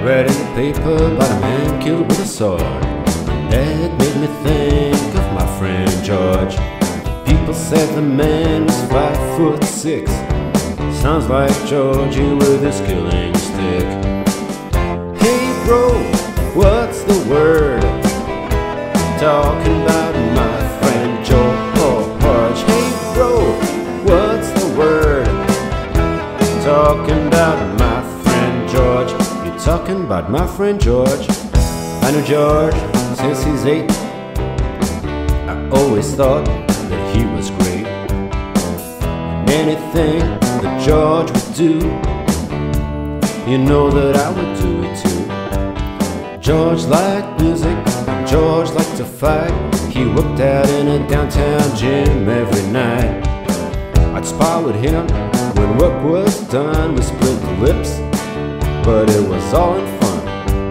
read in the paper about a man killed with a sword. That made me think of my friend George. People said the man was 5'6". Sounds like Georgie with his killing stick. Hey bro, what's the word? Talking about my friend George. Hey bro, what's the word? Talking about my friend George. You're talking about my friend George. I know George since he's 8. I always thought that he was great. And anything that George would do, you know that I would do it too. George liked music, George liked to fight. He worked out in a downtown gym every night. I'd spar with him when work was done. We split the lips, but it was all in fun.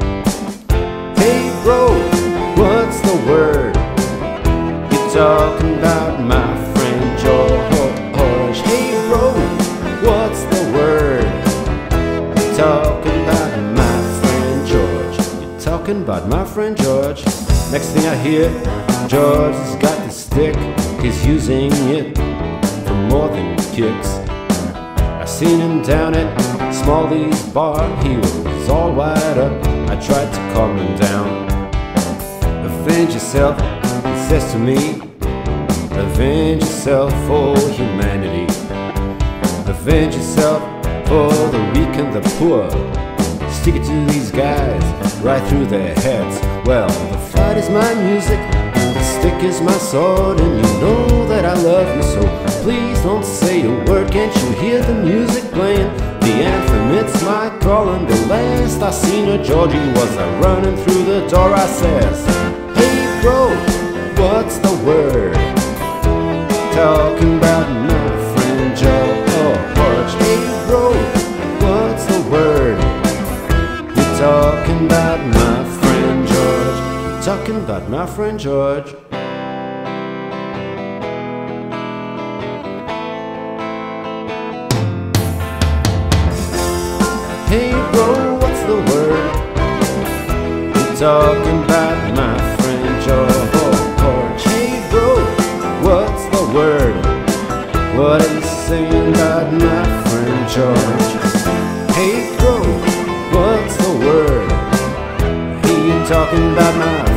Hey bro, what's the word? You're talking about my friend George. Hey bro, what's the word? You're talking about my friend George. You're talking about my friend George. Next thing I hear, George has got the stick. He's using it for more than kicks. I seen him down at Smalley's bar. He was all wired up. I tried to calm him down. Avenge yourself, he says to me. Avenge yourself for humanity. Avenge yourself for the weak and the poor. Stick it to these guys right through their heads. Well, the fight is my music, the stick is my sword, and you know that I love you, so please don't say a word. Can't you hear the music playing? The anthem, it's my calling. The last I seen of Georgie was a running through the door. I says, hey bro, what's the word? Talking about my friend George. Hey bro, what's the word? You're talking about my friend George. You're talking about my friend George. Hey bro, what's the word? You're talking about my friend George. Hey bro, what's the word? What are you saying about my friend George? Hey bro, what's the word? He talking about my